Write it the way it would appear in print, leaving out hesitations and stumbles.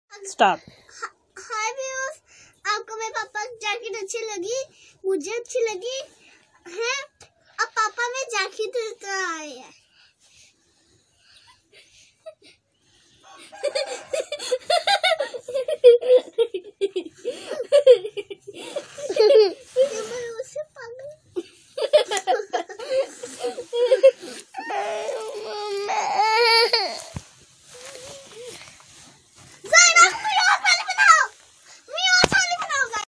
Start. हाय viewers, आपको मेरे पापा की जैकेट अच्छी लगी, मुझे अच्छी लगी है। अब पापा में जैकेट लेकर आए हैं।